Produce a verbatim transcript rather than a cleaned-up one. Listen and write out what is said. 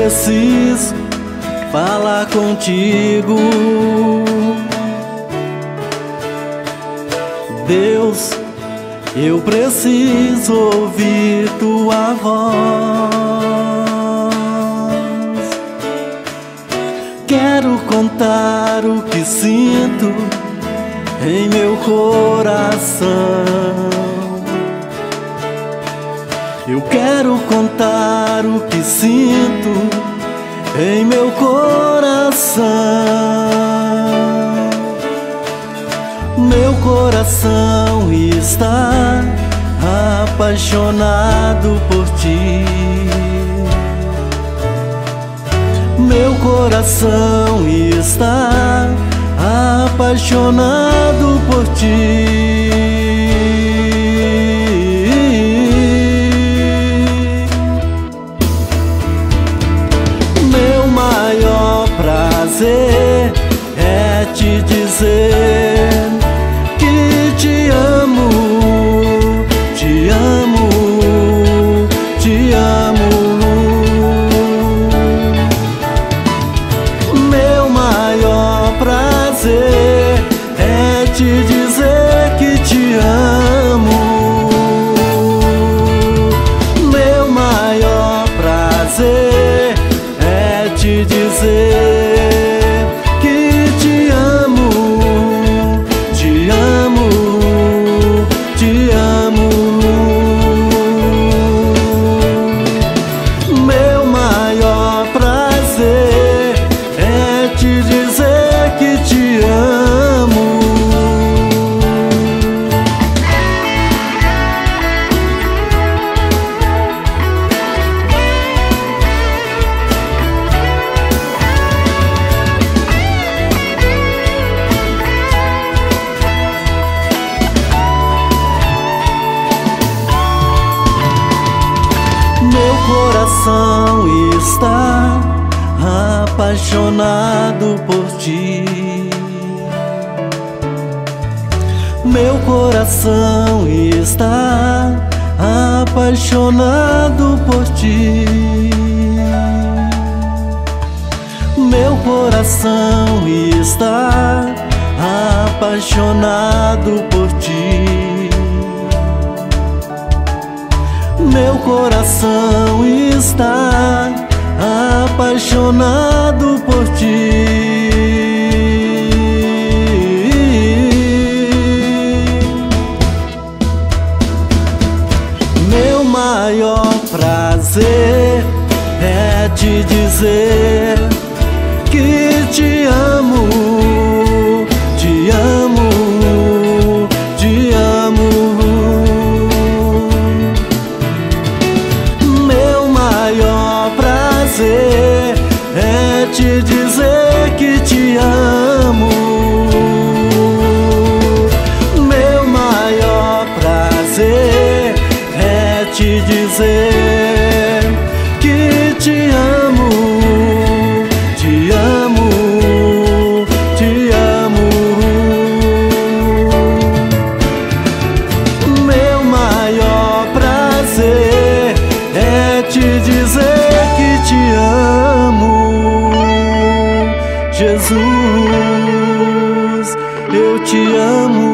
preciso falar contigo. Deus, eu preciso ouvir tua voz. Quero contar o que sinto em meu coração. Eu quero contar o que sinto em meu coração. Meu coração está apaixonado por ti. Meu coração está apaixonado por ti. Meu maior prazer é te dizer que te amo, te amo, te amo. Meu maior prazer é te dizer que te amo. Meu maior prazer é te dizer que te amo, te amo, te amo. Meu maior prazer é te dizer que te amo. Meu coração está apaixonado por ti. Meu coração está apaixonado por ti. Meu coração está apaixonado por ti. Meu coração está apaixonado por ti. Meu maior prazer é te dizer que te amo, te amo, te amo. Meu maior prazer é te dizer que te amo. Meu maior prazer é te dizer que te amo, te amo, te amo. Meu maior prazer é te dizer que te amo. Jesus, eu te amo.